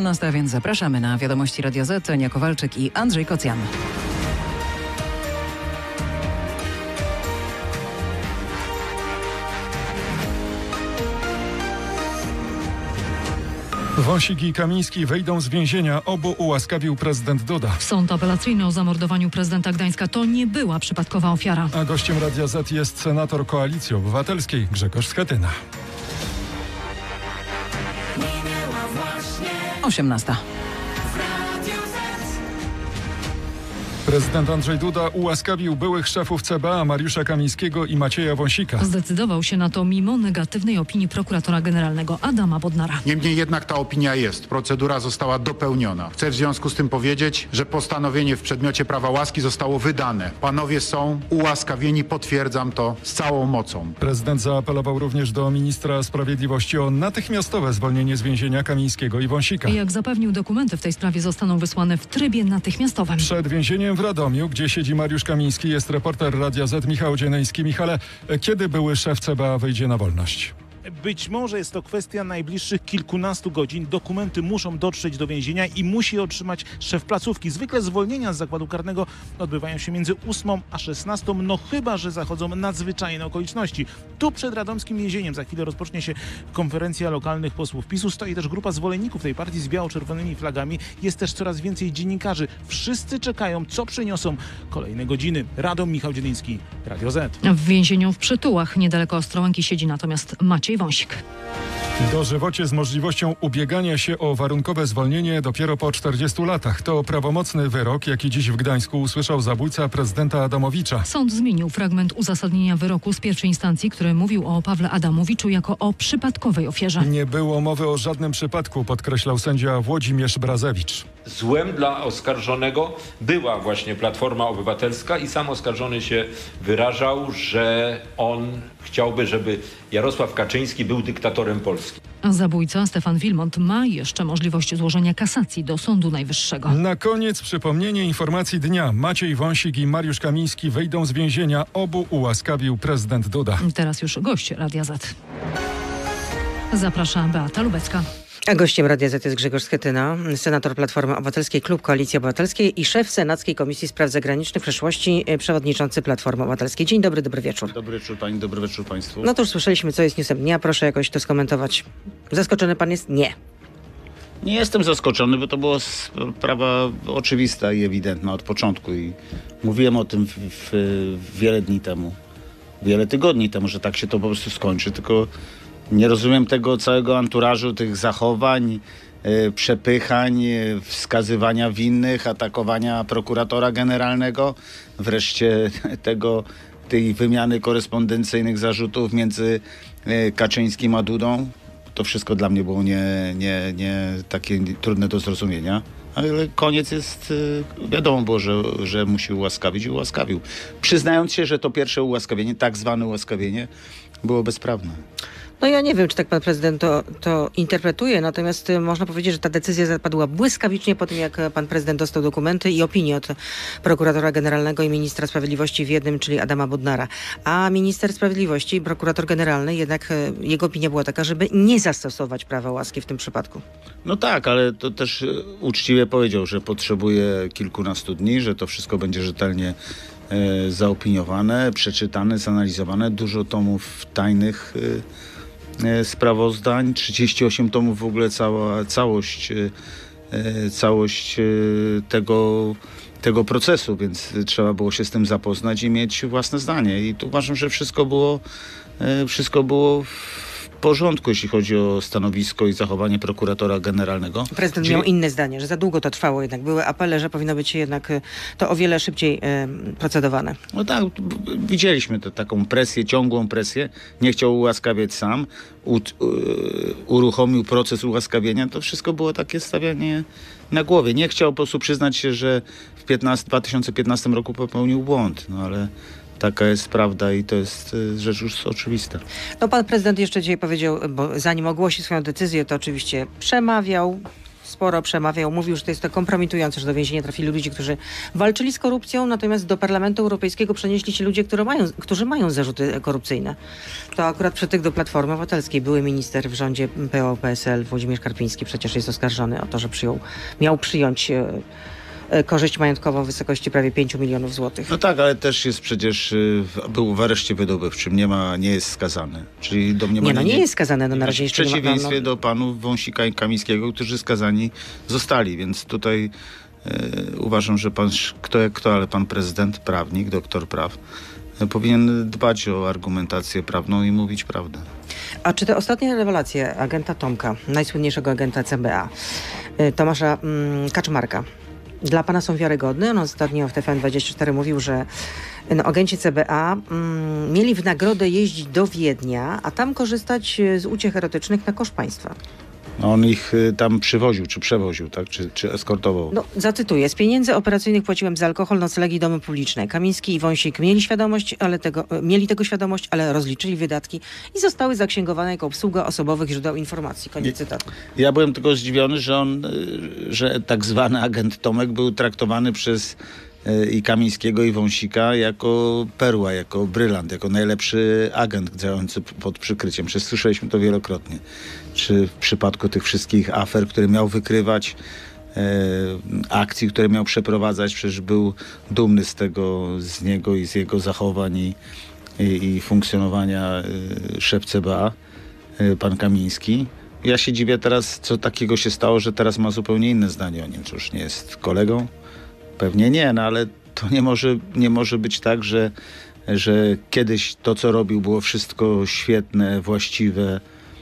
18, więc zapraszamy na Wiadomości Radia Z. Ania Kowalczyk i Andrzej Kocjan. Wąsik i Kamiński wyjdą z więzienia. Obu ułaskawił prezydent Duda. Sąd apelacyjny o zamordowaniu prezydenta Gdańska to nie była przypadkowa ofiara. A gościem Radia Z jest senator Koalicji Obywatelskiej Grzegorz Schetyna. 18. Prezydent Andrzej Duda ułaskawił byłych szefów CBA Mariusza Kamińskiego i Macieja Wąsika. Zdecydował się na to mimo negatywnej opinii prokuratora generalnego Adama Bodnara. Niemniej jednak ta opinia jest. Procedura została dopełniona. Chcę w związku z tym powiedzieć, że postanowienie w przedmiocie prawa łaski zostało wydane. Panowie są ułaskawieni, potwierdzam to z całą mocą. Prezydent zaapelował również do ministra sprawiedliwości o natychmiastowe zwolnienie z więzienia Kamińskiego i Wąsika. Jak zapewnił, dokumenty w tej sprawie zostaną wysłane w trybie natychmiastowym. Przed więzieniem w Radomiu, gdzie siedzi Mariusz Kamiński, jest reporter Radia Z Michał Dzieneński. Michale, kiedy były szef CBA wyjdzie na wolność? Być może jest to kwestia najbliższych kilkunastu godzin. Dokumenty muszą dotrzeć do więzienia i musi je otrzymać szef placówki. Zwykle zwolnienia z zakładu karnego odbywają się między 8 a 16, no chyba że zachodzą nadzwyczajne okoliczności. Tu przed radomskim więzieniem za chwilę rozpocznie się konferencja lokalnych posłów PiS-u. Stoi też grupa zwolenników tej partii z biało-czerwonymi flagami. Jest też coraz więcej dziennikarzy. Wszyscy czekają, co przyniosą kolejne godziny. Radom, Michał Dziedyński, Radio Z. W więzieniu w Przytułach niedaleko Ostrołęki siedzi natomiast Maciej Wąsik. Dożywocie z możliwością ubiegania się o warunkowe zwolnienie dopiero po 40 latach. To prawomocny wyrok, jaki dziś w Gdańsku usłyszał zabójca prezydenta Adamowicza. Sąd zmienił fragment uzasadnienia wyroku z pierwszej instancji, który mówił o Pawle Adamowiczu jako o przypadkowej ofierze. Nie było mowy o żadnym przypadku, podkreślał sędzia Włodzimierz Brazewicz. Złem dla oskarżonego była właśnie Platforma Obywatelska i sam oskarżony się wyrażał, że on chciałby, żeby Jarosław Kaczyński był dyktatorem Polski. A zabójca Stefan Wilmont ma jeszcze możliwość złożenia kasacji do Sądu Najwyższego. Na koniec przypomnienie informacji dnia. Maciej Wąsik i Mariusz Kamiński wyjdą z więzienia. Obu ułaskawił prezydent Duda. Teraz już gość Radia Z. Zaprasza Beata Lubecka. A gościem Radia Z jest Grzegorz Schetyna, senator Platformy Obywatelskiej, klub Koalicji Obywatelskiej i szef Senackiej Komisji Spraw Zagranicznych, w przeszłości przewodniczący Platformy Obywatelskiej. Dzień dobry, dobry wieczór. Dobry wieczór pani, dobry wieczór państwu. No to już słyszeliśmy, co jest newsem dnia. Proszę jakoś to skomentować. Zaskoczony pan jest? Nie. Nie jestem zaskoczony, bo to była sprawa oczywista i ewidentna od początku i mówiłem o tym wiele dni temu, wiele tygodni temu, że tak się to po prostu skończy, tylko nie rozumiem tego całego anturażu, tych zachowań, przepychań, wskazywania winnych, atakowania prokuratora generalnego, wreszcie tej wymiany korespondencyjnych zarzutów między Kaczyńskim a Dudą. To wszystko dla mnie było nie takie trudne do zrozumienia. Ale koniec jest, wiadomo było, że musi ułaskawić i ułaskawił. Przyznając się, że to pierwsze ułaskawienie, tak zwane ułaskawienie, było bezprawne. No ja nie wiem, czy tak pan prezydent to interpretuje, natomiast można powiedzieć, że ta decyzja zapadła błyskawicznie po tym, jak pan prezydent dostał dokumenty i opinię od prokuratora generalnego i ministra sprawiedliwości w jednym, czyli Adama Bodnara. A minister sprawiedliwości, prokurator generalny, jednak jego opinia była taka, żeby nie zastosować prawa łaski w tym przypadku. No tak, ale to też uczciwie powiedział, że potrzebuje kilkunastu dni, że to wszystko będzie rzetelnie zaopiniowane, przeczytane, zanalizowane. Dużo tomów tajnych sprawozdań, 38 tomów w ogóle, całość tego procesu, więc trzeba było się z tym zapoznać i mieć własne zdanie. I tu uważam, że wszystko było w porządku, jeśli chodzi o stanowisko i zachowanie prokuratora generalnego. Prezydent miał inne zdanie, że za długo to trwało jednak. Były apele, że powinno być jednak to o wiele szybciej procedowane. No tak, widzieliśmy taką presję, ciągłą presję. Nie chciał ułaskawiać sam. Uruchomił proces ułaskawienia. To wszystko było takie stawianie na głowie. Nie chciał po prostu przyznać się, że w 2015 roku popełnił błąd. No ale taka jest prawda i to jest rzecz już oczywista. No pan prezydent jeszcze dzisiaj powiedział, bo zanim ogłosi swoją decyzję, to oczywiście przemawiał sporo przemawiał, mówił, że to jest to kompromitujące, że do więzienia trafili ludzie, którzy walczyli z korupcją, natomiast do Parlamentu Europejskiego przenieśli się ludzie, którzy mają zarzuty korupcyjne. To akurat przy tych do Platformy Obywatelskiej były minister w rządzie PO-PSL Włodzimierz Karpiński przecież jest oskarżony o to, że miał przyjąć korzyść majątkową w wysokości prawie 5 milionów złotych. No tak, ale też jest przecież, był w areszcie wydobywczym, nie jest skazany. Czyli domniemanie Nie jest skazany, na razie w jeszcze przeciwieństwie do panów Wąsika i Kamińskiego, którzy skazani zostali, więc tutaj uważam, że ale pan prezydent, prawnik, doktor praw, powinien dbać o argumentację prawną i mówić prawdę. A czy te ostatnie rewelacje agenta Tomka, najsłynniejszego agenta CBA, Tomasza Kaczmarka, dla pana są wiarygodne? On ostatnio w TVN24 mówił, że agenci CBA mieli w nagrodę jeździć do Wiednia, a tam korzystać z uciech erotycznych na koszt państwa. On ich tam przywoził, czy przewoził, tak? Czy eskortował? No, zacytuję. Z pieniędzy operacyjnych płaciłem za alkohol, noclegi, domy publiczne. Kamiński i Wąsik mieli tego świadomość, ale rozliczyli wydatki i zostały zaksięgowane jako obsługa osobowych źródeł informacji. Koniec cytatu. Ja byłem tylko zdziwiony, że tak zwany agent Tomek był traktowany przez i Kamińskiego, i Wąsika jako perła, jako brylant, jako najlepszy agent działający pod przykryciem. Przecież słyszeliśmy to wielokrotnie. Czy w przypadku tych wszystkich afer, które miał wykrywać, akcji, które miał przeprowadzać, przecież był dumny z niego i z jego zachowań i funkcjonowania szef CBA, pan Kamiński. Ja się dziwię teraz, co takiego się stało, że teraz ma zupełnie inne zdanie o nim. Czy już nie jest kolegą? Pewnie nie, no ale to nie może być tak, że kiedyś to, co robił, było wszystko świetne, właściwe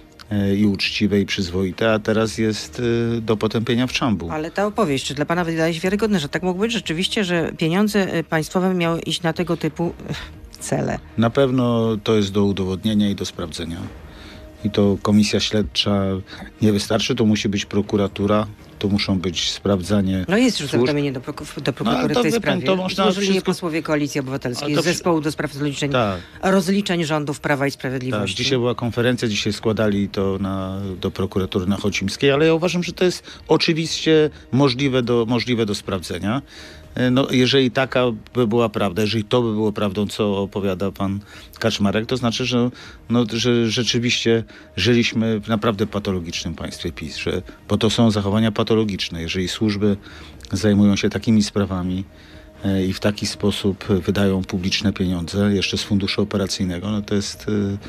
i uczciwe i przyzwoite, a teraz jest do potępienia w czambu. Ale ta opowieść, czy dla pana wydaje się wiarygodne, że tak mogło być rzeczywiście, że pieniądze państwowe miały iść na tego typu cele? Na pewno to jest do udowodnienia i do sprawdzenia. I to komisja śledcza nie wystarczy, to musi być prokuratura, to muszą być sprawdzanie. No jest już zawiadomienie do prokuratury w tej sprawie. To można złożyli posłowie Koalicji Obywatelskiej z zespołu do spraw rozliczeń rządów Prawa i Sprawiedliwości. Tak, dzisiaj była konferencja, dzisiaj składali to do prokuratury na Chocimskiej, ale ja uważam, że to jest oczywiście możliwe do sprawdzenia. No, jeżeli taka by była prawda, jeżeli to by było prawdą, co opowiada pan Kaczmarek, to znaczy, że rzeczywiście żyliśmy w naprawdę patologicznym państwie PiS, bo to są zachowania patologiczne. Jeżeli służby zajmują się takimi sprawami i w taki sposób wydają publiczne pieniądze, jeszcze z funduszu operacyjnego, no to jest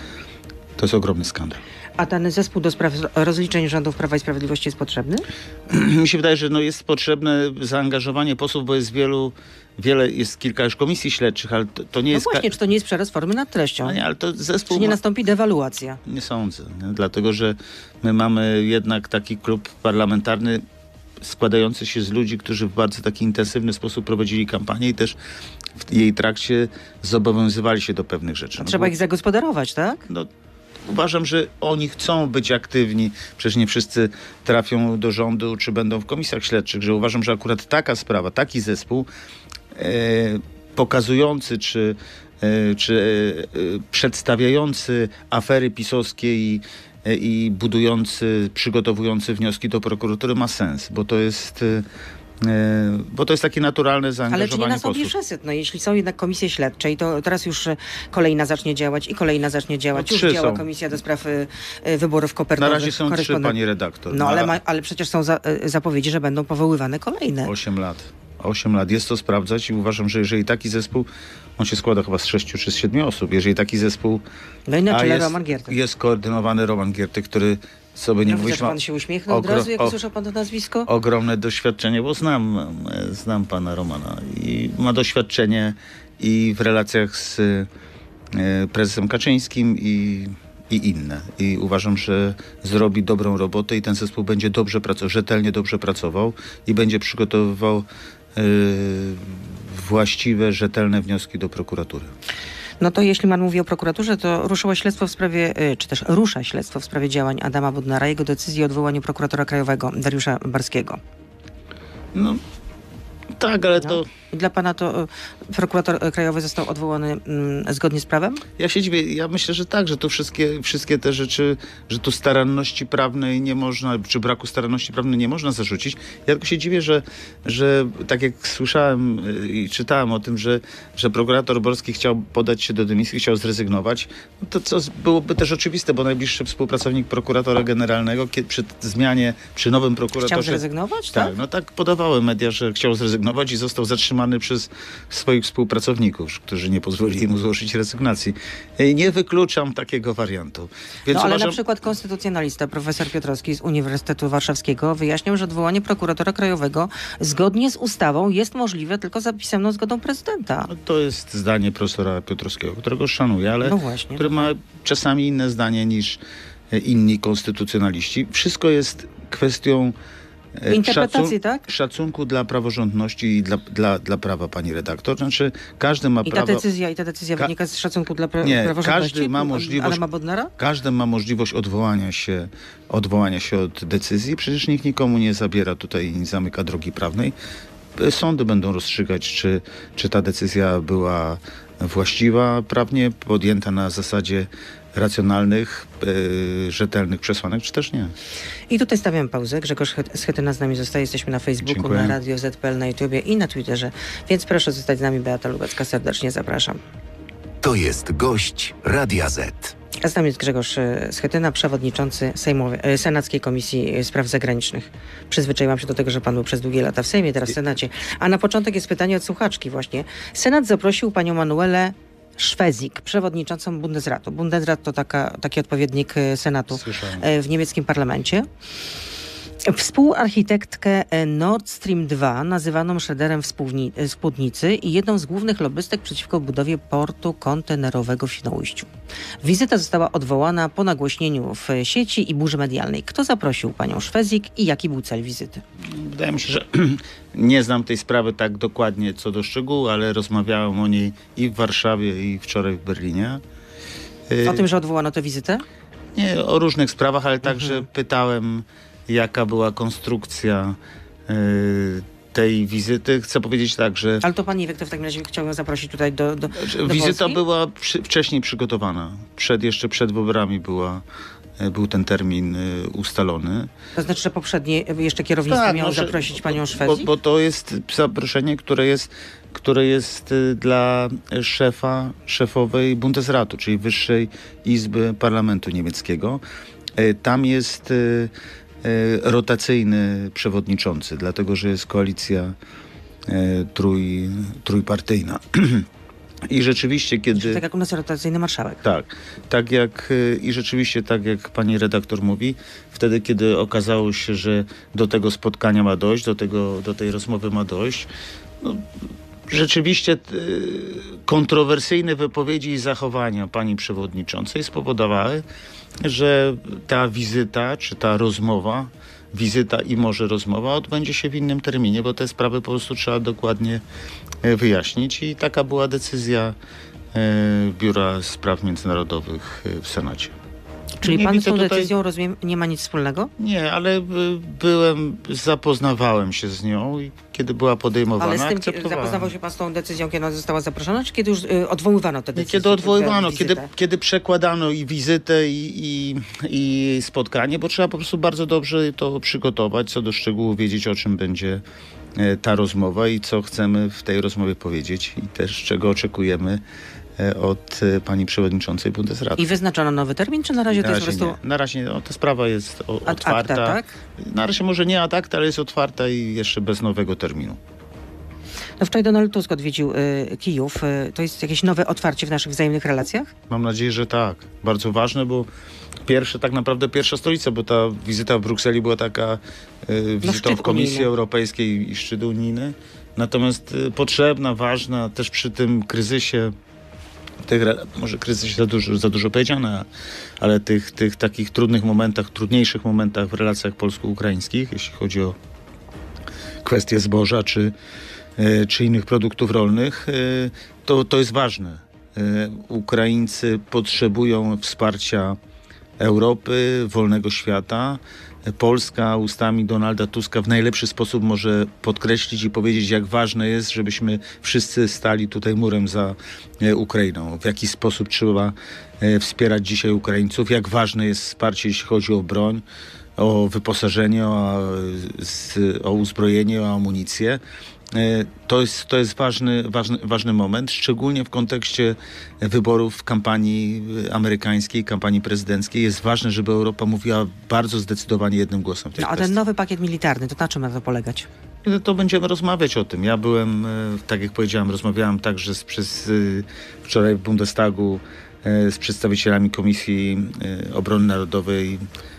ogromny skandal. A ten zespół do spraw rozliczeń rządów Prawa i Sprawiedliwości jest potrzebny? Mi się wydaje, że jest potrzebne zaangażowanie posłów, bo jest jest kilka już komisji śledczych, ale to nie jest... No właśnie, czy to nie jest przerost formy nad treścią? No nie, ale to zespół... Czy nie nastąpi dewaluacja? Nie sądzę, dlatego że my mamy jednak taki klub parlamentarny składający się z ludzi, którzy w bardzo taki intensywny sposób prowadzili kampanię i też w jej trakcie zobowiązywali się do pewnych rzeczy. Trzeba ich zagospodarować, tak? Uważam, że oni chcą być aktywni. Przecież nie wszyscy trafią do rządu, czy będą w komisjach śledczych, że uważam, że akurat taka sprawa, taki zespół pokazujący, czy przedstawiający afery pisowskie i przygotowujący wnioski do prokuratury ma sens, bo to jest takie naturalne zaangażowanie posłów. Ale czy nie nastąpi reset? No, jeśli są jednak komisje śledcze i to teraz już kolejna zacznie działać i kolejna zacznie działać. Już działa komisja do spraw wyborów kopertowych. Na razie są 3, pani redaktor. No ale przecież są zapowiedzi, że będą powoływane kolejne. 8 lat. 8 lat jest to sprawdzać i uważam, że jeżeli taki zespół, on się składa chyba z 6 czy z 7 osób, jeżeli taki zespół Roman Giertych. Jest koordynowany Roman Giertych, który sobie nie mówisz... Pan się uśmiechnął od razu, jak usłyszał pan to nazwisko? Ogromne doświadczenie, bo znam pana Romana i ma doświadczenie i w relacjach z prezesem Kaczyńskim i inne. I uważam, że zrobi dobrą robotę i ten zespół będzie rzetelnie dobrze pracował i będzie przygotowywał właściwe, rzetelne wnioski do prokuratury. No to jeśli pan mówi o prokuraturze, to ruszyło śledztwo w sprawie, czy też rusza śledztwo w sprawie działań Adama Bodnara, jego decyzji o odwołaniu prokuratora krajowego Dariusza Barskiego. No tak, ale to Dla pana to prokurator krajowy został odwołany zgodnie z prawem? Ja się dziwię, ja myślę, że tak, że to wszystkie te rzeczy, że tu staranności prawnej nie można, czy braku staranności prawnej nie można zarzucić. Ja tylko się dziwię, że tak jak słyszałem i czytałem o tym, że prokurator Borski chciał podać się do dymisji, chciał zrezygnować, no to co byłoby też oczywiste, bo najbliższy współpracownik prokuratora generalnego przy zmianie, przy nowym prokuratorze... Chciał zrezygnować, tak? tak? No tak podawały media, że chciał zrezygnować i został zatrzymany przez swoich współpracowników, którzy nie pozwolili mu złożyć rezygnacji. Nie wykluczam takiego wariantu. Więc ale uważam... na przykład konstytucjonalista profesor Piotrowski z Uniwersytetu Warszawskiego wyjaśniał, że odwołanie prokuratora krajowego zgodnie z ustawą jest możliwe tylko za pisemną zgodą prezydenta. No to jest zdanie profesora Piotrowskiego, którego szanuję, ale No właśnie. który ma czasami inne zdanie niż inni konstytucjonaliści. Wszystko jest kwestią Interpretacji, tak? szacunku dla praworządności i dla prawa, pani redaktor. Znaczy, każdy ma I prawo... ta decyzja wynika z szacunku dla praworządności? Każdy ma możliwość... Adama Bodnara? Każdy ma możliwość odwołania się od decyzji. Przecież nikt nikomu nie zabiera tutaj i nie zamyka drogi prawnej. Sądy będą rozstrzygać, czy ta decyzja była właściwa, prawnie podjęta na zasadzie racjonalnych, rzetelnych przesłanek, czy też nie. I tutaj stawiam pauzę. Grzegorz Schetyna z nami zostaje. Jesteśmy na Facebooku, Dziękuję. na Radio ZPL, na YouTubie i na Twitterze. Więc proszę zostać z nami. Beata Lubecka. Serdecznie zapraszam. To jest gość Radia Z. A z nami jest Grzegorz Schetyna, przewodniczący Senackiej Komisji Spraw Zagranicznych. Przyzwyczaiłam się do tego, że pan był przez długie lata w Sejmie, teraz w Senacie. A na początek jest pytanie od słuchaczki właśnie. Senat zaprosił panią Manuelę Szwezik, przewodniczącą Bundesratu. Bundesrat to taki odpowiednik Senatu w niemieckim parlamencie. Współarchitektkę Nord Stream 2, nazywaną Schroederem Spódnicy i jedną z głównych lobbystek przeciwko budowie portu kontenerowego w Świnoujściu. Wizyta została odwołana po nagłośnieniu w sieci i burzy medialnej. Kto zaprosił panią Szwezik i jaki był cel wizyty? Wydaje mi się, że nie znam tej sprawy tak dokładnie co do szczegółu, ale rozmawiałem o niej i w Warszawie, i wczoraj w Berlinie. O tym, że odwołano tę wizytę? Nie, o różnych sprawach, ale także pytałem, jaka była konstrukcja tej wizyty. Chcę powiedzieć tak, że... Ale to pan nie wie, kto w takim razie chciał ją zaprosić tutaj do wizyta Polski? była wcześniej przygotowana. Jeszcze przed wyborami był ten termin ustalony. To znaczy, że poprzednie jeszcze kierownictwo miało zaprosić panią Szwezik? Bo to jest zaproszenie, które jest dla szefowej Bundesratu, czyli Wyższej Izby Parlamentu Niemieckiego. Tam jest rotacyjny przewodniczący, dlatego że jest koalicja trójpartyjna. I rzeczywiście, kiedy... Tak jak u nas rotacyjny marszałek. I rzeczywiście, tak jak pani redaktor mówi, wtedy, kiedy okazało się, że do tego spotkania ma dojść, do tej rozmowy ma dojść, no, rzeczywiście kontrowersyjne wypowiedzi i zachowania pani przewodniczącej spowodowały, że ta wizyta, czy ta rozmowa, wizyta i może rozmowa odbędzie się w innym terminie, bo te sprawy po prostu trzeba dokładnie wyjaśnić i taka była decyzja Biura Spraw Międzynarodowych w Senacie. Czyli pan z tą decyzją, rozumiem, nie ma nic wspólnego? Nie, ale zapoznawałem się z nią i kiedy była podejmowana, ale z tym zapoznawał się pan z tą decyzją, kiedy ona została zaproszona, czy kiedy już odwoływano tę decyzję? Kiedy odwoływano, kiedy przekładano i wizytę, i spotkanie, bo trzeba po prostu bardzo dobrze to przygotować, co do szczegółów wiedzieć, o czym będzie ta rozmowa i co chcemy w tej rozmowie powiedzieć i też czego oczekujemy od pani przewodniczącej Bundesratu. I wyznaczono nowy termin, czy na razie to jest po prostu... Nie. Na razie ta sprawa jest otwarta. Acta, tak? Na razie może nie ad acta, ale jest otwarta i jeszcze bez nowego terminu. No wczoraj Donald Tusk odwiedził Kijów. To jest jakieś nowe otwarcie w naszych wzajemnych relacjach? Mam nadzieję, że tak. Bardzo ważne, bo tak naprawdę pierwsza stolica, bo ta wizyta w Brukseli była taka wizytą w Komisji unijny. Europejskiej i szczyt unijny. Natomiast potrzebna, ważna też przy tym kryzysie, może kryzysie za dużo powiedziane, ale tych takich trudniejszych momentach w relacjach polsko-ukraińskich, jeśli chodzi o kwestie zboża czy innych produktów rolnych, to jest ważne. Ukraińcy potrzebują wsparcia Europy, wolnego świata Polska ustami Donalda Tuska w najlepszy sposób może podkreślić i powiedzieć, jak ważne jest, żebyśmy wszyscy stali tutaj murem za Ukrainą. W jaki sposób trzeba wspierać dzisiaj Ukraińców, jak ważne jest wsparcie, jeśli chodzi o broń, o wyposażenie, o uzbrojenie, o amunicję. To jest ważny moment, szczególnie w kontekście wyborów w kampanii amerykańskiej, kampanii prezydenckiej. Jest ważne, żeby Europa mówiła bardzo zdecydowanie jednym głosem w tej kwestii. A ten nowy pakiet militarny, to na czym ma to polegać? To będziemy rozmawiać o tym. Ja byłem, tak jak powiedziałem, rozmawiałem także wczoraj w Bundestagu z przedstawicielami Komisji Obrony Narodowej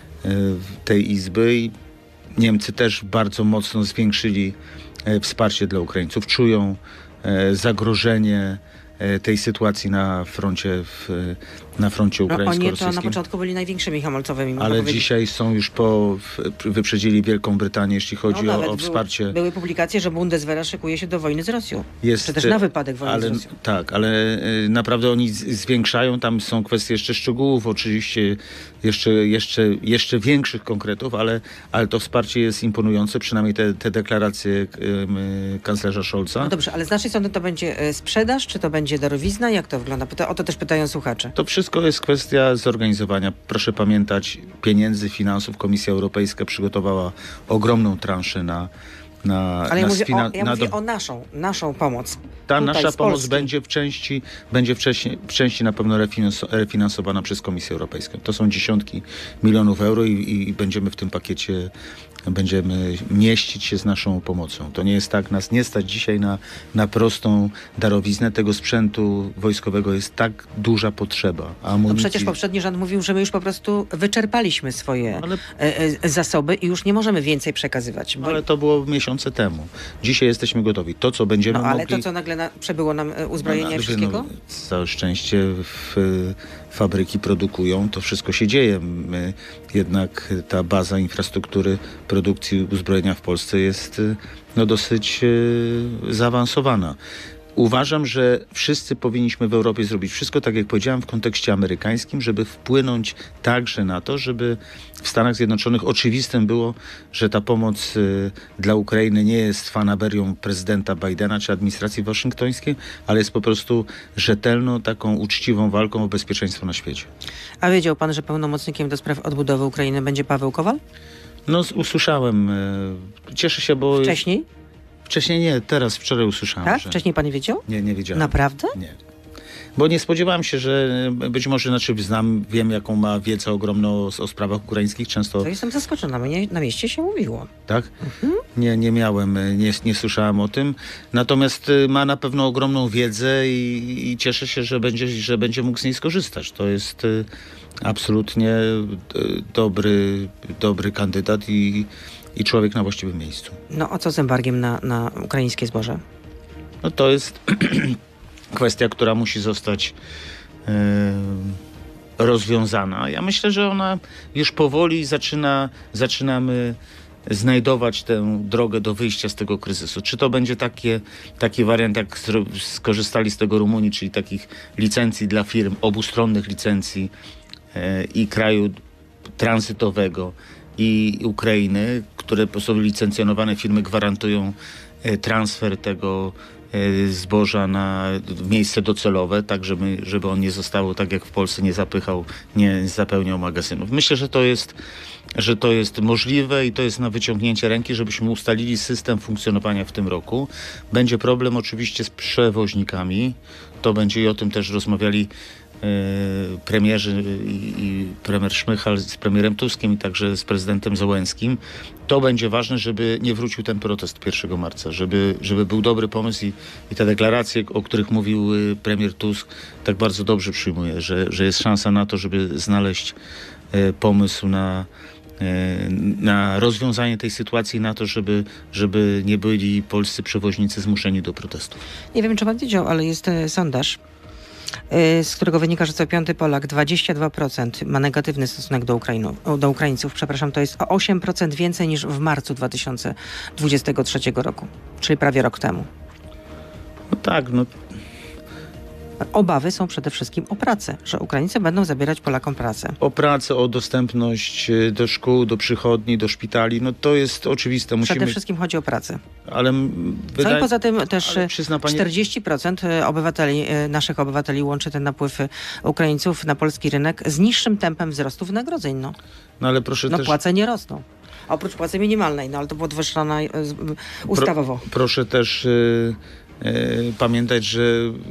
tej Izby i Niemcy też bardzo mocno zwiększyli wsparcie dla Ukraińców. Czują zagrożenie tej sytuacji na froncie ukraińsko-rosyjskim. Oni to na początku byli największymi hamulcowymi. Ale dzisiaj są już wyprzedzili Wielką Brytanię, jeśli chodzi o wsparcie. Były publikacje, że Bundeswehra szykuje się do wojny z Rosją. Czy też na wypadek wojny z Rosją. Tak, ale naprawdę oni zwiększają. Tam są kwestie jeszcze szczegółów, oczywiście jeszcze większych konkretów, ale to wsparcie jest imponujące, przynajmniej te deklaracje kanclerza Scholza. No dobrze, ale z naszej strony to będzie sprzedaż, czy to będzie darowizna? Jak to wygląda? O to też pytają słuchacze. To wszystko jest kwestia zorganizowania. Proszę pamiętać, pieniędzy, finansów. Komisja Europejska przygotowała ogromną transzę Ale ja mówię o naszą pomoc. Ta nasza pomoc będzie w części na pewno refinansowana przez Komisję Europejską. To są dziesiątki milionów euro i będziemy w tym pakiecie mieścić się z naszą pomocą. To nie jest tak, nas nie stać dzisiaj na prostą darowiznę. Tego sprzętu wojskowego jest tak duża potrzeba. No przecież poprzedni rząd mówił, że my już po prostu wyczerpaliśmy swoje zasoby i już nie możemy więcej przekazywać. Ale to było miesiące temu. Dzisiaj jesteśmy gotowi. To, co będziemy mogli... Ale to, co nagle przebyło nam uzbrojenia i wszystkiego? Całe szczęście fabryki produkują, to wszystko się dzieje. Jednak ta baza infrastruktury produkcji uzbrojenia w Polsce jest dosyć zaawansowana. Uważam, że wszyscy powinniśmy w Europie zrobić wszystko, tak jak powiedziałem, w kontekście amerykańskim, żeby wpłynąć także na to, żeby w Stanach Zjednoczonych oczywistym było, że ta pomoc dla Ukrainy nie jest fanaberią prezydenta Bidena czy administracji waszyngtońskiej, ale jest po prostu rzetelną, taką uczciwą walką o bezpieczeństwo na świecie. A wiedział pan, że pełnomocnikiem do spraw odbudowy Ukrainy będzie Paweł Kowal? No, usłyszałem. Cieszę się, bo... Wcześniej? Wcześniej nie, wczoraj usłyszałem. Tak? Wcześniej pan nie wiedział? Nie wiedziałem. Naprawdę? Nie. Bo nie spodziewałem się, że być może, wiem jaką ma wiedzę ogromną o sprawach ukraińskich. Często... To jestem zaskoczona, na mieście się mówiło. Tak? Nie miałem, nie słyszałem o tym. Natomiast ma na pewno ogromną wiedzę i cieszę się, że będzie mógł z niej skorzystać. To jest absolutnie dobry kandydat i człowiek na właściwym miejscu. No a co z embargiem na ukraińskie zboże? No to jest kwestia, która musi zostać rozwiązana. Ja myślę, że ona już powoli zaczynamy znajdować tę drogę do wyjścia z tego kryzysu. Czy to będzie taki wariant, jak skorzystali z tego Rumuni, czyli takich licencji dla firm, obustronnych licencji i kraju tranzytowego i Ukrainy, które są licencjonowane firmy gwarantują transfer tego zboża na miejsce docelowe, tak żeby on nie został, tak jak w Polsce, nie zapełniał magazynów. Myślę, że to jest możliwe i to jest na wyciągnięcie ręki, żebyśmy ustalili system funkcjonowania w tym roku. Będzie problem oczywiście z przewoźnikami. To będzie i o tym też rozmawiali premierzy i premier Szmychal z premierem Tuskiem i także z prezydentem Zełenskim. To będzie ważne, żeby nie wrócił ten protest 1 marca, żeby był dobry pomysł i te deklaracje, o których mówił premier Tusk, tak bardzo dobrze przyjmuję, że jest szansa na to, żeby znaleźć pomysł na rozwiązanie tej sytuacji, na to, żeby nie byli polscy przewoźnicy zmuszeni do protestów. Nie wiem, czy pan wiedział, ale jest sondaż, z którego wynika, że co piąty Polak, 22% ma negatywny stosunek do Ukraińców. To jest o 8% więcej niż w marcu 2023 roku, czyli prawie rok temu. No tak, Obawy są przede wszystkim o pracę, że Ukraińcy będą zabierać Polakom pracę. O pracę, o dostępność do szkół, do przychodni, do szpitali, no to jest oczywiste. Przede wszystkim chodzi o pracę. Ale No i poza tym też przyzna pani... 40% naszych obywateli łączy ten napływ Ukraińców na polski rynek z niższym tempem wzrostu wynagrodzeń. No ale proszę też... płace nie rosną. Oprócz płacy minimalnej, ale to podwyższona ustawowo. Proszę też pamiętać, że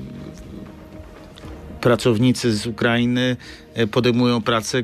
pracownicy z Ukrainy podejmują pracę,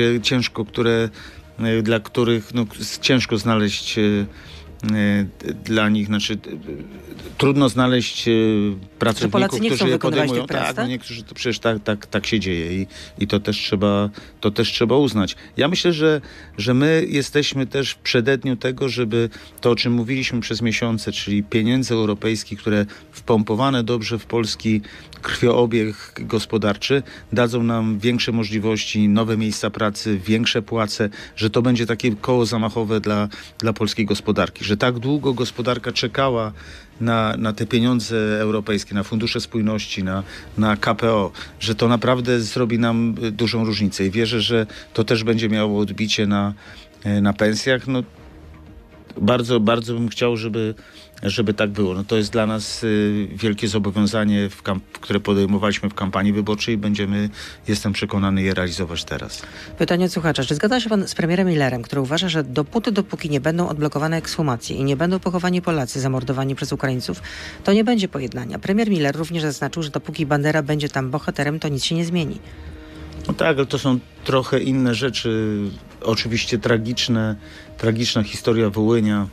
dla których ciężko znaleźć dla nich, trudno znaleźć pracowników, którzy je podejmują. Tak? Niektórzy to przecież tak się dzieje i to też trzeba uznać. Ja myślę, że my jesteśmy też w przededniu tego, żeby to, o czym mówiliśmy przez miesiące, czyli pieniędzy europejskich, które wpompowane dobrze w polski krwiobieg gospodarczy, dadzą nam większe możliwości, nowe miejsca pracy, większe płace, że to będzie takie koło zamachowe dla polskiej gospodarki, że tak długo gospodarka czekała na te pieniądze europejskie, na fundusze spójności, na KPO, że to naprawdę zrobi nam dużą różnicę i wierzę, że to też będzie miało odbicie na pensjach. No, bardzo, bardzo bym chciał, żeby tak było. No, to jest dla nas wielkie zobowiązanie, które podejmowaliśmy w kampanii wyborczej i będziemy, jestem przekonany, je realizować teraz. Pytanie od słuchacza. Czy zgadza się pan z premierem Millerem, który uważa, że dopóki nie będą odblokowane ekshumacje i nie będą pochowani Polacy zamordowani przez Ukraińców, to nie będzie pojednania? Premier Miller również zaznaczył, że dopóki Bandera będzie tam bohaterem, to nic się nie zmieni. No tak, ale to są trochę inne rzeczy. Oczywiście tragiczna historia Wołynia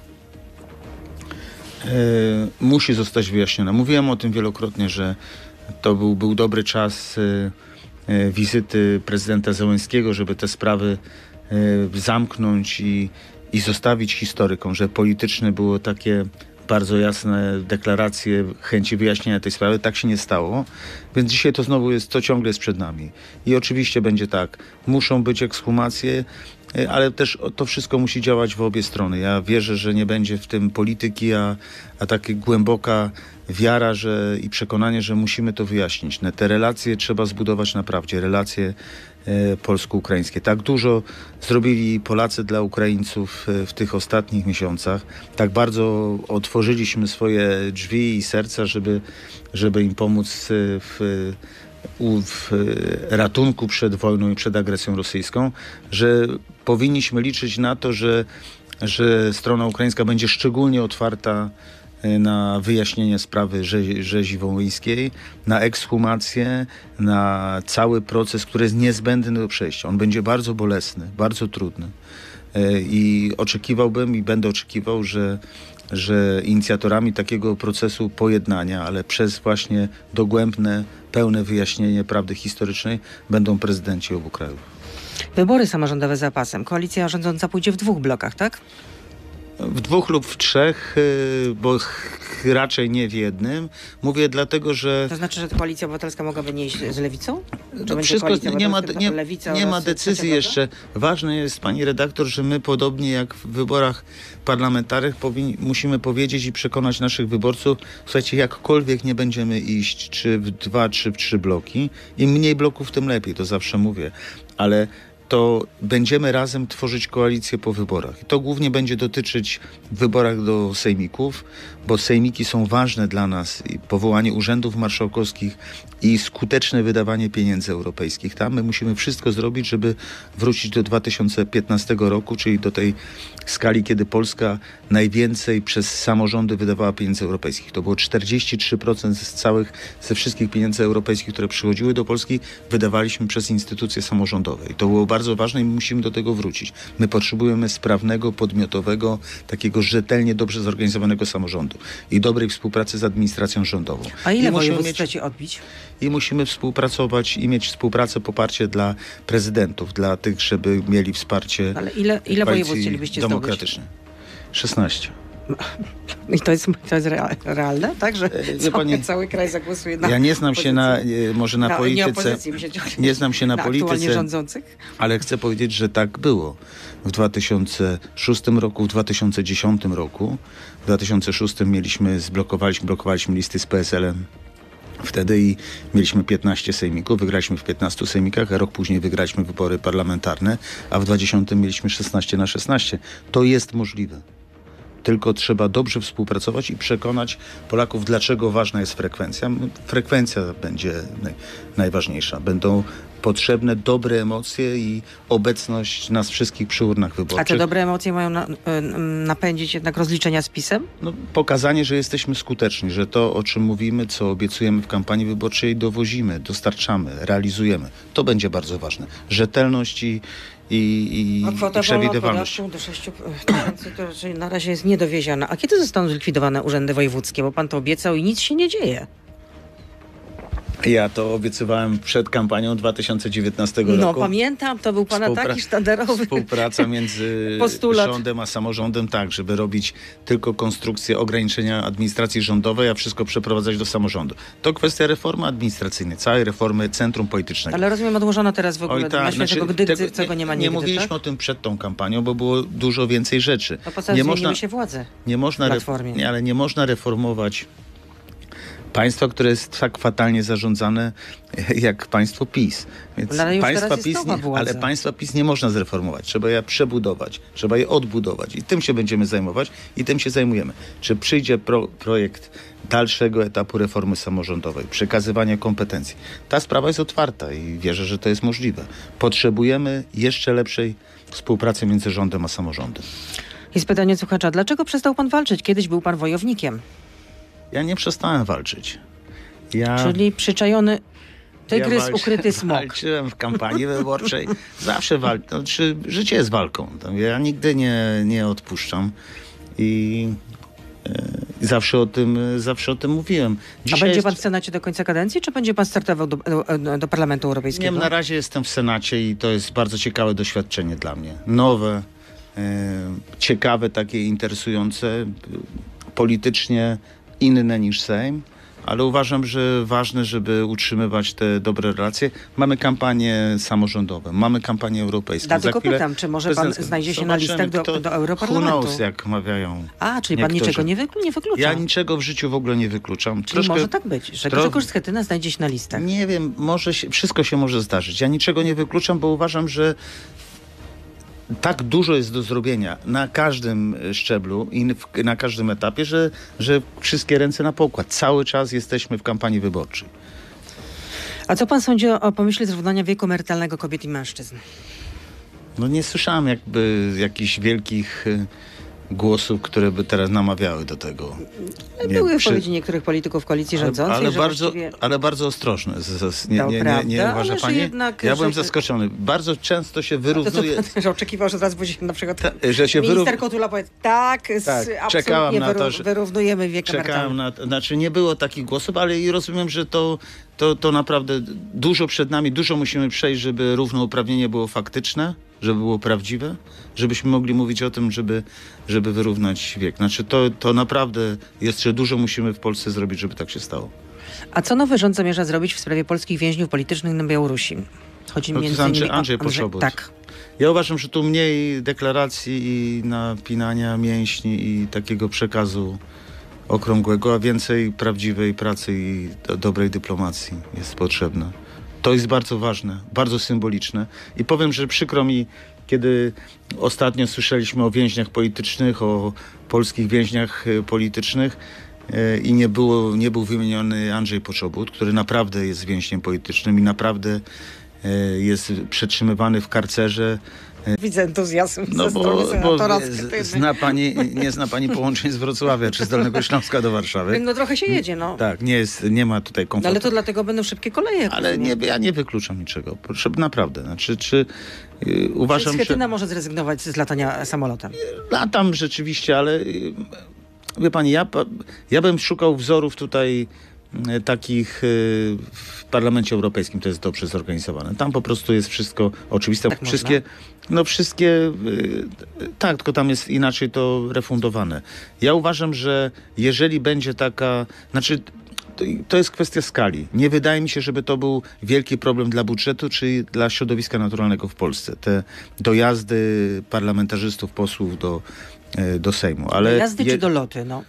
musi zostać wyjaśniona. Mówiłem o tym wielokrotnie, że to był dobry czas wizyty prezydenta Zełenskiego, żeby te sprawy zamknąć i zostawić historykom, że polityczne było takie bardzo jasne deklaracje chęci wyjaśnienia tej sprawy. Tak się nie stało. Więc dzisiaj to ciągle jest przed nami. I oczywiście będzie tak. Muszą być ekshumacje, ale też to wszystko musi działać w obie strony. Ja wierzę, że nie będzie w tym polityki, a taka głęboka wiara i przekonanie, że musimy to wyjaśnić. Te relacje trzeba zbudować na prawdzie. Relacje polsko-ukraińskie. Tak dużo zrobili Polacy dla Ukraińców w tych ostatnich miesiącach. Tak bardzo otworzyliśmy swoje drzwi i serca, żeby im pomóc w ratunku przed wojną i przed agresją rosyjską, że powinniśmy liczyć na to, że strona ukraińska będzie szczególnie otwarta na wyjaśnienie sprawy rzezi wołyńskiej, na ekshumację, na cały proces, który jest niezbędny do przejścia. On będzie bardzo bolesny, bardzo trudny. I oczekiwałbym i będę oczekiwał, że inicjatorami takiego procesu pojednania, ale przez właśnie dogłębne, pełne wyjaśnienie prawdy historycznej będą prezydenci obu krajów. Wybory samorządowe za pasem. Koalicja rządząca pójdzie w 2 blokach, tak? W 2 lub w 3, bo raczej nie w jednym. Mówię dlatego, że... To znaczy, że Koalicja Obywatelska mogłaby nie iść z Lewicą? Wszystko, nie ma decyzji jeszcze. Ważne jest, pani redaktor, że my podobnie jak w wyborach parlamentarnych musimy powiedzieć i przekonać naszych wyborców, słuchajcie, jakkolwiek nie będziemy iść, czy w 2, czy w 3 bloki. Im mniej bloków, tym lepiej, to zawsze mówię. Ale to będziemy razem tworzyć koalicję po wyborach. I to głównie będzie dotyczyć w wyborach do sejmików, bo sejmiki są ważne dla nas i powołanie urzędów marszałkowskich i skuteczne wydawanie pieniędzy europejskich. Tam my musimy wszystko zrobić, żeby wrócić do 2015 roku, czyli do tej skali, kiedy Polska najwięcej przez samorządy wydawała pieniędzy europejskich. To było 43% ze wszystkich pieniędzy europejskich, które przychodziły do Polski, wydawaliśmy przez instytucje samorządowe. I to było bardzo ważne i musimy do tego wrócić. My potrzebujemy sprawnego, podmiotowego, takiego rzetelnie, dobrze zorganizowanego samorządu i dobrej współpracy z administracją rządową. A ile województw chcecie odbić? I musimy współpracować i mieć współpracę, poparcie dla prezydentów, dla tych, żeby mieli wsparcie. Ale ile województw chcielibyście demokratyczne? 16. I to jest realne, tak? Że cały kraj zagłosuje na... Ja nie znam się na polityce. Nie znam się na polityce rządzących. Ale chcę powiedzieć, że tak było. W 2006 roku, w 2010 roku. W 2006 blokowaliśmy listy z PSL-em Wtedy i mieliśmy 15 sejmików, wygraliśmy w 15 sejmikach, a rok później wygraliśmy wybory parlamentarne, a w 2020 mieliśmy 16/16. To jest możliwe. Tylko trzeba dobrze współpracować i przekonać Polaków, dlaczego ważna jest frekwencja. Frekwencja będzie najważniejsza. Będą potrzebne dobre emocje i obecność nas wszystkich przy urnach wyborczych. A te dobre emocje mają napędzić jednak rozliczenia z PiS-em? No, pokazanie, że jesteśmy skuteczni, że to, o czym mówimy, co obiecujemy w kampanii wyborczej, dowozimy, dostarczamy, realizujemy. To będzie bardzo ważne. Rzetelność i przewidywalność. Do 6 tysięcy to raczej na razie jest niedowieziana. A kiedy zostaną zlikwidowane urzędy wojewódzkie? Bo pan to obiecał i nic się nie dzieje. Ja to obiecywałem przed kampanią 2019 roku. No pamiętam, to był pana taki sztandarowy Współpraca między rządem a samorządem, tak, żeby robić tylko konstrukcję ograniczenia administracji rządowej, a wszystko przeprowadzać do samorządu. To kwestia reformy administracyjnej, całej reformy centrum politycznego. Ale rozumiem, odłożono teraz w ogóle tak, czego nie ma nigdy. Nie mówiliśmy o tym przed tą kampanią, bo było dużo więcej rzeczy. No po co zmieniły się władze ale nie można reformować państwa, które jest tak fatalnie zarządzane jak państwo PiS. Więc ale państwa PiS nie można zreformować. Trzeba je przebudować, trzeba je odbudować. I tym się będziemy zajmować i tym się zajmujemy. Czy przyjdzie projekt dalszego etapu reformy samorządowej, przekazywania kompetencji? Ta sprawa jest otwarta i wierzę, że to jest możliwe. Potrzebujemy jeszcze lepszej współpracy między rządem a samorządem. Jest pytanie słuchacza. Dlaczego przestał pan walczyć? Kiedyś był pan wojownikiem. Ja nie przestałem walczyć. Czyli przyczajony tygrys, ukryty smok. Walczyłem w kampanii wyborczej. Zawsze walczyłem. Życie jest walką. Ja nigdy nie odpuszczam. I zawsze o tym mówiłem. A będzie pan w Senacie do końca kadencji, czy będzie pan startował do Parlamentu Europejskiego? Nie, na razie jestem w Senacie i to jest bardzo ciekawe doświadczenie dla mnie. Nowe, ciekawe, takie interesujące, politycznie inne niż Sejm, ale uważam, że ważne, żeby utrzymywać te dobre relacje. Mamy kampanie samorządowe, mamy kampanie europejskie. Dlatego pytam, czy może pan znajdzie się na listach do Europarlamentu? Who knows, jak mawiają. Czyli pan niczego nie wyklucza? Ja niczego w życiu w ogóle nie wykluczam. Czyli może tak być, że Grzegorz Schetyna znajdzie się na listach. Nie wiem, wszystko się może zdarzyć. Ja niczego nie wykluczam, bo uważam, że tak dużo jest do zrobienia na każdym szczeblu i na każdym etapie, że wszystkie ręce na pokład. Cały czas jesteśmy w kampanii wyborczej. A co pan sądzi o pomyśle zrównania wieku emerytalnego kobiet i mężczyzn? No nie słyszałem jakichś wielkich głosów, które by teraz namawiały do tego. Były wypowiedzi niektórych polityków koalicji rządzącej, ale bardzo ostrożne. Nie uważa pani? Ja byłem zaskoczony. Bardzo często się wyrównuje... Że oczekiwał, że zaraz będzie na przykład że minister Kotula powie absolutnie na to, że wyrównujemy wiek emerytalny. Nie było takich głosów, ale i rozumiem, że to naprawdę dużo przed nami, dużo musimy przejść, żeby równouprawnienie było faktyczne, żeby było prawdziwe, żebyśmy mogli mówić o tym, żeby wyrównać wiek. To naprawdę jeszcze dużo musimy w Polsce zrobić, żeby tak się stało. A co nowy rząd zamierza zrobić w sprawie polskich więźniów politycznych na Białorusi? Chodzi między innymi o Andrzej Poczobut. Tak. Ja uważam, że tu mniej deklaracji i napinania mięśni i takiego przekazu okrągłego, a więcej prawdziwej pracy i dobrej dyplomacji jest potrzebne. To jest bardzo ważne, bardzo symboliczne. I powiem, że przykro mi, kiedy ostatnio słyszeliśmy o więźniach politycznych, o polskich więźniach politycznych i nie był wymieniony Andrzej Poczobut, który naprawdę jest więźniem politycznym i naprawdę jest przetrzymywany w karcerze. Widzę entuzjazm ze strony senatora. Nie zna pani połączeń z Wrocławia czy z Dolnego Śląska do Warszawy. No trochę się jedzie, no. Tak, nie ma tutaj komfortu. Ale to dlatego będą szybkie koleje. Ale ja nie wykluczam niczego. Naprawdę. Uważam, że Schetyna może zrezygnować z latania samolotem? Latam rzeczywiście, ale wie pani, ja bym szukał wzorów tutaj takich w Parlamencie Europejskim. To jest dobrze zorganizowane. Tam po prostu jest wszystko oczywiste. Tak tak, tylko tam jest inaczej to refundowane. Ja uważam, że jeżeli będzie taka... To jest kwestia skali. Nie wydaje mi się, żeby to był wielki problem dla budżetu czy dla środowiska naturalnego w Polsce. Te dojazdy parlamentarzystów, posłów do Sejmu. Dojazdy czy doloty, no?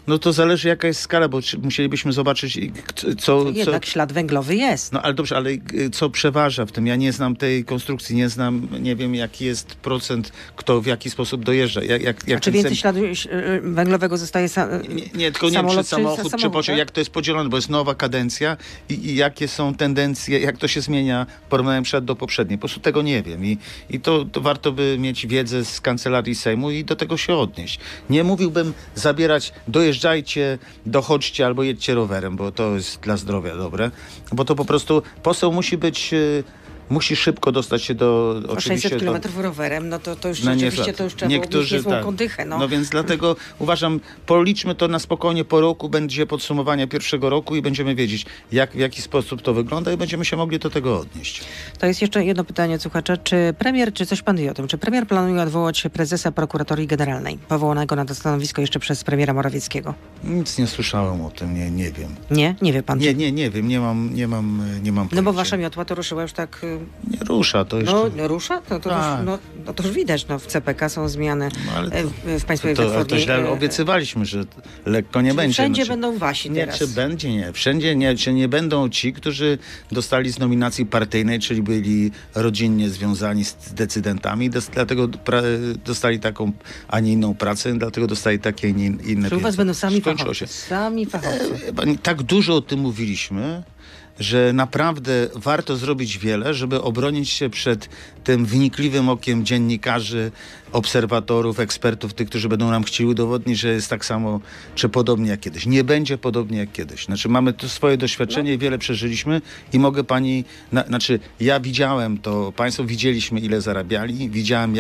No to zależy jaka jest skala, bo musielibyśmy zobaczyć co... Jednak ślad węglowy jest. No ale dobrze, ale co przeważa w tym? Ja nie znam tej konstrukcji, nie wiem jaki jest procent, kto w jaki sposób dojeżdża. A czy więcej śladu węglowego zostaje nie, tylko nie czy samochód, czy pociąg, jak to jest podzielone, bo jest nowa kadencja i jakie są tendencje, jak to się zmienia porównaniem do poprzedniej. Po prostu tego nie wiem i to warto by mieć wiedzę z kancelarii Sejmu i do tego się odnieść. Nie mówiłbym zabierać, dojeżdżajcie, dochodźcie albo jedźcie rowerem, bo to jest dla zdrowia dobre, bo to po prostu poseł musi szybko dostać się do... O 600 km rowerem, no to już rzeczywiście to już trzeba mieć niezłą kondychę. No więc dlatego uważam, policzmy to na spokojnie, po roku będzie podsumowanie pierwszego roku i będziemy wiedzieć, w jaki sposób to wygląda i będziemy się mogli do tego odnieść. To jest jeszcze jedno pytanie od słuchacza. Czy coś pan wie o tym, czy premier planuje odwołać prezesa Prokuratorii Generalnej, powołanego na to stanowisko jeszcze przez premiera Morawieckiego? Nic nie słyszałem o tym, nie wiem. Nie? Nie wie pan? Nie wiem, nie mam pojęcia. No bo wasza miotła to ruszyła już tak... Nie rusza, to jeszcze... No rusza? To już widać, w CPK są zmiany w Państwowej Platformie. To źle obiecywaliśmy, że lekko nie będzie. Wszędzie będą wasi teraz. Czy będzie? Nie. Wszędzie nie. Czy nie będą ci, którzy dostali z nominacji partyjnej, czyli byli rodzinnie związani z decydentami, dlatego dostali taką, a nie inną pracę, dlatego dostali takie inne Czy u was będą sami fachowcy? Tak dużo o tym mówiliśmy, że naprawdę warto zrobić wiele, żeby obronić się przed tym wnikliwym okiem dziennikarzy, obserwatorów, ekspertów, tych, którzy będą nam chcieli udowodnić, że jest tak samo, czy podobnie jak kiedyś. Nie będzie podobnie jak kiedyś. Znaczy mamy tu swoje doświadczenie i wiele przeżyliśmy i mogę pani... ja widziałem to, państwo widzieliśmy, ile zarabiali, widziałem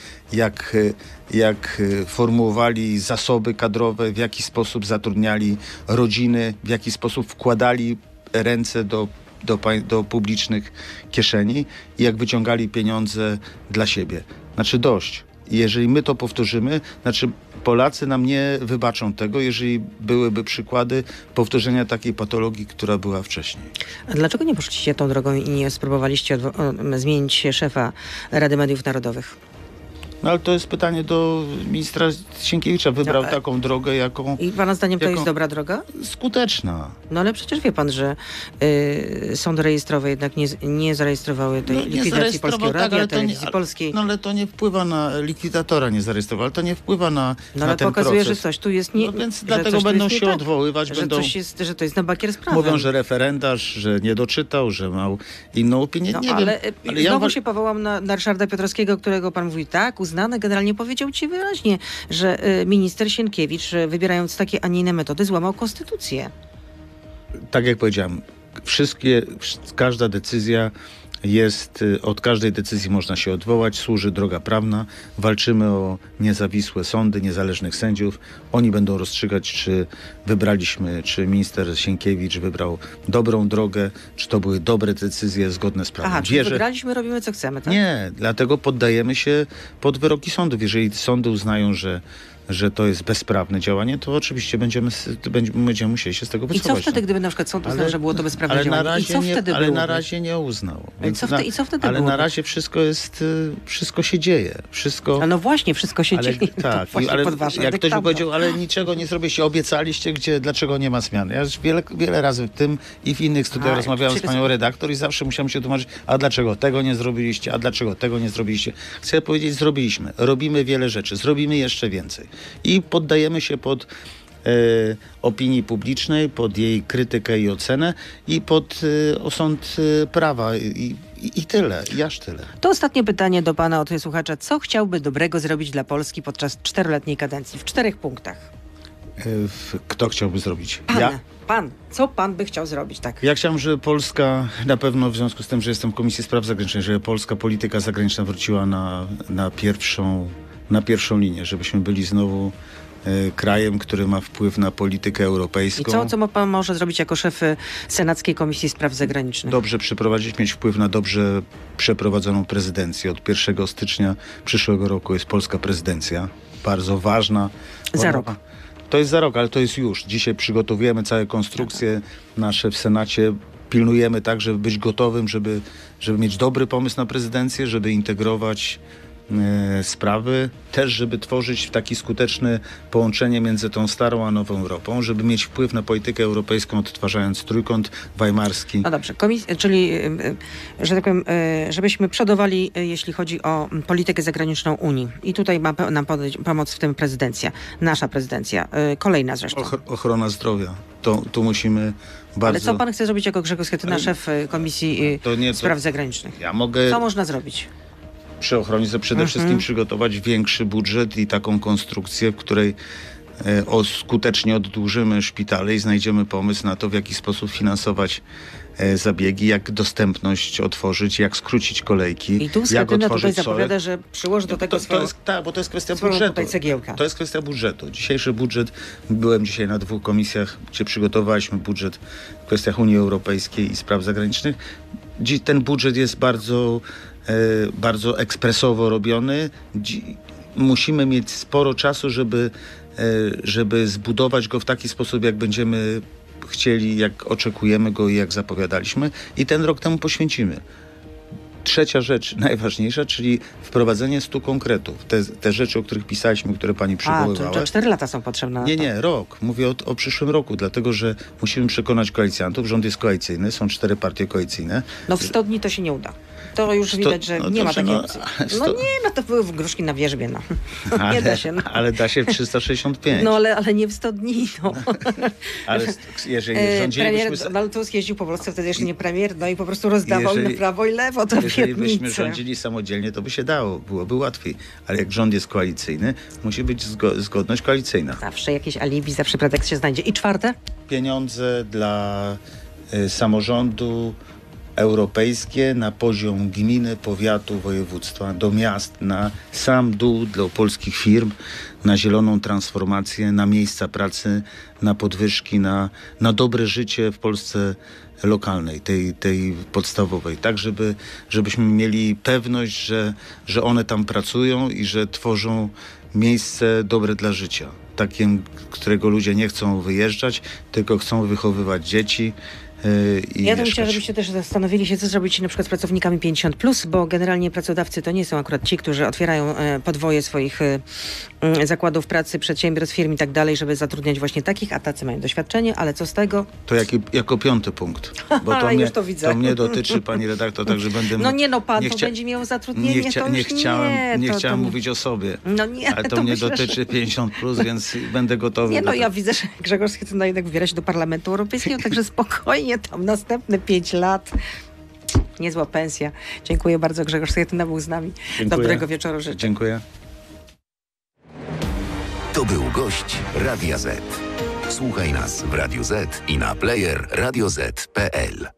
jak formułowali zasoby kadrowe, w jaki sposób zatrudniali rodziny, w jaki sposób wkładali ręce do publicznych kieszeni i jak wyciągali pieniądze dla siebie. Znaczy I jeżeli my to powtórzymy, Polacy nam nie wybaczą tego, jeżeli byłyby przykłady powtórzenia takiej patologii, która była wcześniej. A dlaczego nie poszliście tą drogą i nie spróbowaliście zmienić szefa Rady Mediów Narodowych? No ale to jest pytanie do ministra Sienkiewicza. Wybrał taką drogę, jaką... I pana zdaniem to jest dobra droga? Skuteczna. No ale przecież wie pan, że sądy rejestrowe jednak nie zarejestrowały tej likwidacji Polskiego Radia, Telewizji Polskiej. No ale to nie wpływa na likwidatora, nie zarejestrował, ale to nie wpływa na ale ten pokazuje, proces. że coś tu jest więc dlatego będą się odwoływać. Że to jest na bakier z prawem. Mówią, że referendarz, że nie doczytał, że miał inną opinię. Nie wiem. Ale znowu się powołam na Ryszarda Piotrowskiego, którego pan mówi uznany, generalnie powiedział ci wyraźnie, że minister Sienkiewicz, wybierając takie, a nie inne metody, złamał konstytucję. Tak jak powiedziałem, każda decyzja od każdej decyzji można się odwołać, służy droga prawna, walczymy o niezawisłe sądy, niezależnych sędziów. Oni będą rozstrzygać, czy minister Sienkiewicz wybrał dobrą drogę, czy to były dobre decyzje zgodne z prawem. Czyli wygraliśmy, robimy co chcemy, tak? Nie, dlatego poddajemy się pod wyroki sądów. Jeżeli sądy uznają, że to jest bezprawne działanie, to oczywiście będziemy musieli się z tego wycofać. I co wtedy, gdyby na przykład sąd uznał, że było to bezprawne działanie? Ale na razie nie uznał. I co wtedy ale na razie wszystko się dzieje. A no właśnie, wszystko się dzieje. Tak, ale jak ktoś by powiedział, ale niczego nie zrobiliście, obiecaliście, dlaczego nie ma zmian. Ja już wiele razy w tym i w innych studiach rozmawiałem z panią redaktor i zawsze musiałem się tłumaczyć, a dlaczego tego nie zrobiliście, a dlaczego tego nie zrobiliście. Chcę powiedzieć, zrobiliśmy. Robimy wiele rzeczy, zrobimy jeszcze więcej. I poddajemy się pod opinii publicznej, pod jej krytykę i ocenę i pod osąd prawa i tyle, i aż tyle. To ostatnie pytanie do pana od słuchacza. Co chciałby dobrego zrobić dla Polski podczas 4-letniej kadencji? W 4 punktach. Kto chciałby zrobić? Pan. Co pan by chciał zrobić? Tak. Ja chciałem, żeby Polska, na pewno w związku z tym, że jestem w Komisji Spraw Zagranicznych, żeby polska polityka zagraniczna wróciła na pierwszą linię, żebyśmy byli znowu krajem, który ma wpływ na politykę europejską. I co pan może zrobić jako szef Senackiej Komisji Spraw Zagranicznych? Dobrze przeprowadzić, mieć wpływ na dobrze przeprowadzoną prezydencję. Od 1 stycznia przyszłego roku jest polska prezydencja. Bardzo ważna. Za rok. To jest za rok, ale to jest już. Dzisiaj przygotowujemy całe konstrukcje nasze w Senacie. Pilnujemy tak, żeby być gotowym, żeby mieć dobry pomysł na prezydencję, żeby integrować sprawy, też żeby tworzyć takie skuteczne połączenie między tą starą a nową Europą, żeby mieć wpływ na politykę europejską, odtwarzając trójkąt weimarski. No dobrze, czyli, że tak powiem, żebyśmy przodowali, jeśli chodzi o politykę zagraniczną Unii. I tutaj ma nam pomoc w tym prezydencja, nasza prezydencja, kolejna zresztą. Ochrona zdrowia. Tu musimy bardzo... Ale co pan chce zrobić jako Grzegorz Schetyna, szef Komisji Spraw Zagranicznych? Ja mogę... Co można zrobić? Przy ochronie przede wszystkim przygotować większy budżet i taką konstrukcję, w której skutecznie oddłużymy szpitale i znajdziemy pomysł na to, w jaki sposób finansować zabiegi, jak dostępność otworzyć, jak skrócić kolejki, i tu jak otworzyć tutaj zapowiada, że przyłoży do tego swoją... Tak, bo to jest kwestia budżetu. To jest kwestia budżetu. Dzisiejszy budżet, byłem dzisiaj na 2 komisjach, gdzie przygotowaliśmy budżet w kwestiach Unii Europejskiej i spraw zagranicznych. Ten budżet jest bardzo ekspresowo robiony. Musimy mieć sporo czasu, żeby zbudować go w taki sposób, jak będziemy chcieli, jak oczekujemy go i jak zapowiadaliśmy. I ten rok temu poświęcimy. Trzecia rzecz, najważniejsza, czyli wprowadzenie 100 konkretów. Te rzeczy, o których pisaliśmy, które pani przywoływała. To 4 lata są potrzebne na to. Nie, rok. Mówię o przyszłym roku, dlatego że musimy przekonać koalicjantów. Rząd jest koalicyjny, są 4 partie koalicyjne. No w 100 dni to się nie uda. To już widać, że nie ma takiej opcji. To były gruszki na wierzbie, no. Nie da się. No. Ale da się w 365. No ale nie w 100 dni, no. Ale jeżeli premier Donald Tusk jeździł po Polsce, wtedy jeszcze nie premier, no i po prostu rozdawał na prawo i lewo to jeżeli byśmy rządzili samodzielnie, to by się dało, byłoby łatwiej. Ale jak rząd jest koalicyjny, musi być zgodność koalicyjna. Zawsze jakieś alibi, zawsze pretekst się znajdzie. I czwarte? Pieniądze dla samorządu europejskie na poziom gminy, powiatu, województwa, do miast, na sam dół dla polskich firm, na zieloną transformację, na miejsca pracy, na podwyżki, na dobre życie w Polsce lokalnej, tej podstawowej, tak żebyśmy mieli pewność, że one tam pracują i że tworzą miejsce dobre dla życia. Takim, którego ludzie nie chcą wyjeżdżać, tylko chcą wychowywać dzieci. Ja bym chciała, żebyście też zastanowili się, co zrobić na przykład z pracownikami 50+, bo generalnie pracodawcy to nie są akurat ci, którzy otwierają podwoje swoich zakładów pracy, przedsiębiorstw, firm i tak dalej, żeby zatrudniać właśnie takich, a tacy mają doświadczenie, ale co z tego? To jako 5. punkt, bo to mnie dotyczy, pani redaktor, także będę... pan będzie miał zatrudnienie, nie chciałem mówić o sobie, ale to mnie dotyczy 50+, więc będę gotowy. Ja widzę, że Grzegorz Schetyna jednak wybiera się do Parlamentu Europejskiego, także spokojnie tam następne 5 lat. Niezła pensja. Dziękuję bardzo. Grzegorz Schetyna był z nami. Dziękuję. Dobrego wieczoru życzę. Dziękuję. To był gość Radia Z. Słuchaj nas w Radio Z i na player radioz.pl.